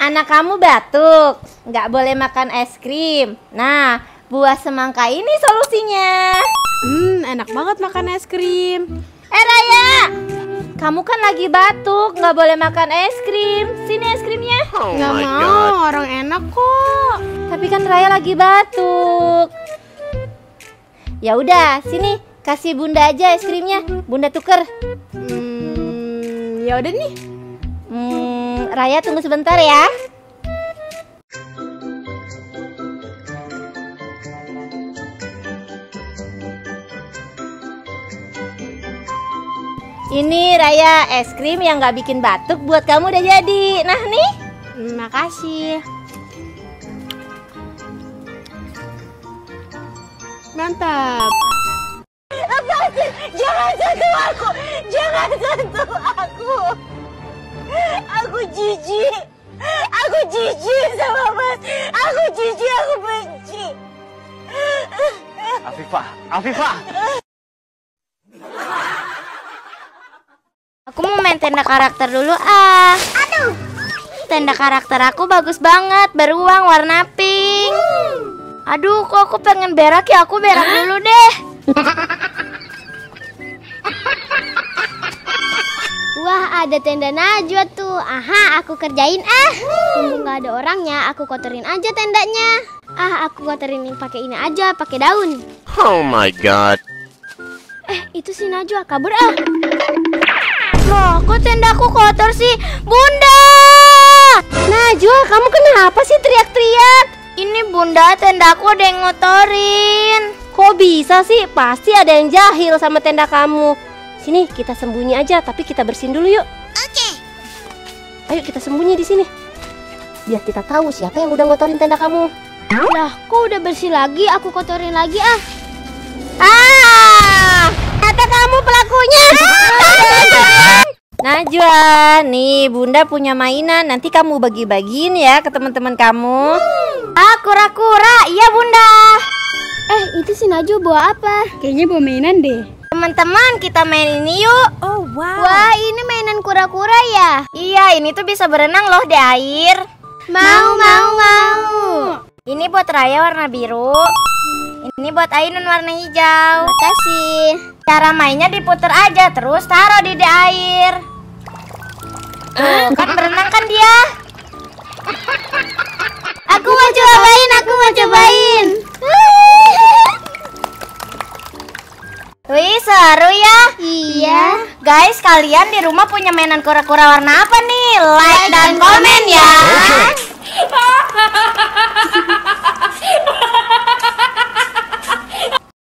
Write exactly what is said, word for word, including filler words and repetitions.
Anak kamu batuk, nggak boleh makan es krim. Nah, buah semangka ini solusinya. Hmm, enak banget makan es krim. Eh Raya, kamu kan lagi batuk, nggak boleh makan es krim. Sini es krimnya. Oh Nggak my mau, God. orang enak kok. Tapi kan Raya lagi batuk. Ya udah, sini kasih Bunda aja es krimnya. Bunda tuker. Hmm, ya udah nih. Hmm, Raya tunggu sebentar ya. Ini Raya, es krim yang nggak bikin batuk buat kamu udah jadi. Nah nih. Hmm, makasih. Mantap. Lepasin, jangan sentuh aku, jangan sentuh aku. Aku jijik, aku jijik sama Mas. Aku jijik, aku benci. Afifah, Afifah. Aku mau main tenda karakter dulu ah. Aduh. Tenda karakter aku bagus banget, beruang warna pink. Aduh, kok aku pengen berak ya, aku berak dulu deh. Wah, ada tenda Najwa tuh. Aha, aku kerjain ah. Mumpung nggak ada orangnya, aku kotorin aja tendanya. Ah, aku kotorin pakai ini aja, pakai daun. Oh my God. Eh, itu si Najwa kabur ah. Loh, kok tendaku kotor sih? Bunda! Najwa, kamu kenapa sih teriak-teriak? Ini Bunda, tendaku ada yang ngotorin. Kok bisa sih? Pasti ada yang jahil sama tenda kamu. Sini, kita sembunyi aja, tapi kita bersihin dulu yuk. Oke. Ayo kita sembunyi di sini. Biar kita tahu siapa yang udah ngotorin tenda kamu. Lah, kok udah bersih lagi? Aku kotorin lagi ah. Ah! Kata kamu pelakunya. Najwa, nih Bunda punya mainan. Nanti kamu bagi-bagiin ya ke teman-teman kamu. Ah, kura-kura. Iya Bunda. Eh, itu si Najwa bawa apa? Kayaknya bawa mainan deh. Teman-teman, kita main ini yuk. Oh wow. Wah, ini mainan kura-kura ya? Iya, ini tuh bisa berenang loh di air. Mau, mau, mau. Ini buat Raya warna biru. Ini buat Ainun warna hijau. Makasih. Cara mainnya diputer aja, terus taruh di, di air. Tuh, kan berenang kan dia. Aku mau cobain, aku mau cobain. Wih, seru ya. Iya. Guys, kalian di rumah punya mainan kura-kura warna apa nih? Like dan komen